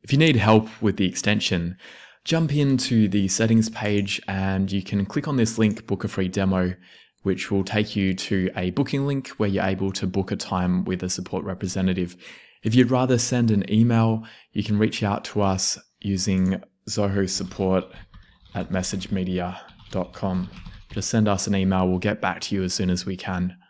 If you need help with the extension, jump into the settings page and you can click on this link, book a free demo, which will take you to a booking link where you're able to book a time with a support representative. If you'd rather send an email, you can reach out to us using zohosupport at MessageMedia.com. Just send us an email. We'll get back to you as soon as we can.